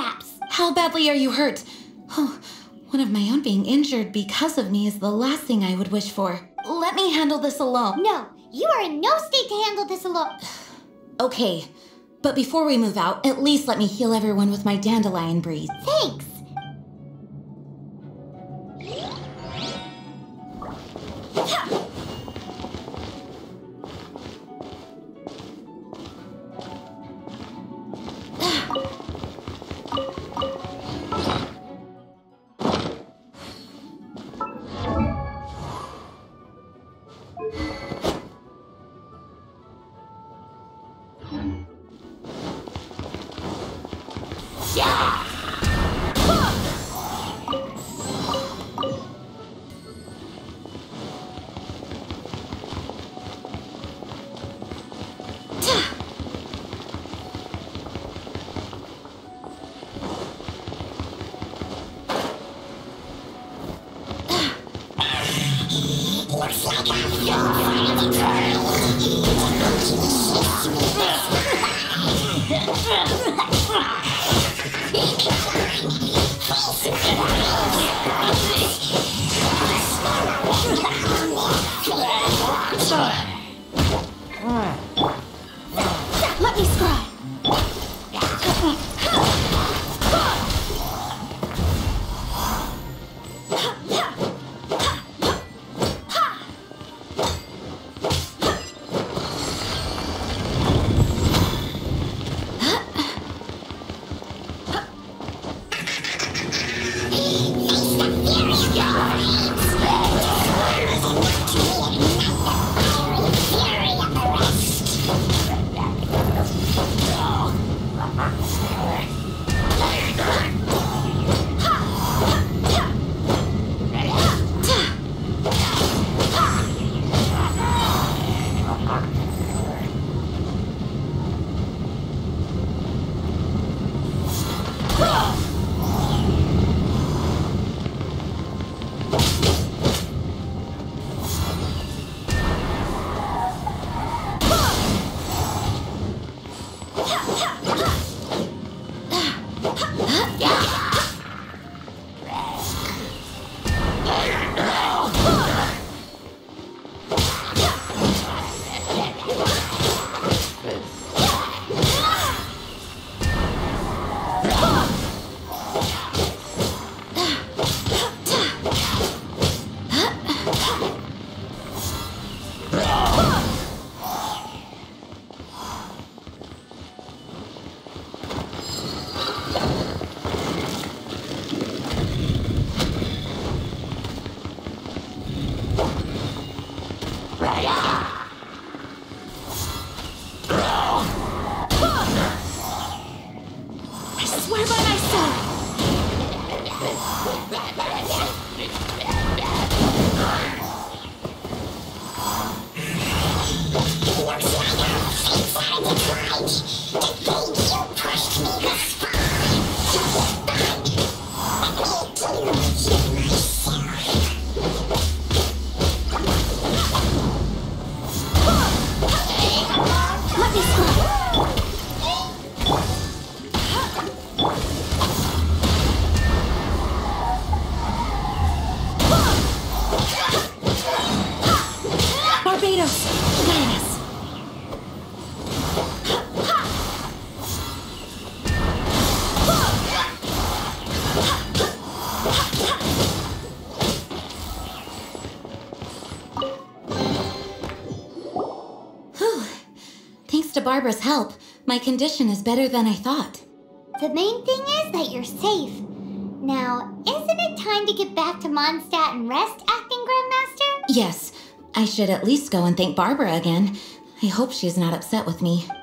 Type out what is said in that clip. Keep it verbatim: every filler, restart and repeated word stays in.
scraps. How badly are you hurt? Oh, one of my own being injured because of me is the last thing I would wish for. Let me handle this alone. No, you are in no state to handle this alone. Okay, but before we move out, at least let me heal everyone with my dandelion breeze. Thanks. Looks like I'm your Let me scry. I swear by myself. Looks like our fates are defined. The thing you pushed me this far. Just bad. Let me deal with you myself. Let me scry. Barbatos, guide us. Whew. Thanks to Barbara's help, my condition is better than I thought. The main thing is that you're safe. Now, isn't it time to get back to Mondstadt and rest, Acting Grandmaster? Yes, I should at least go and thank Barbara again. I hope she's not upset with me.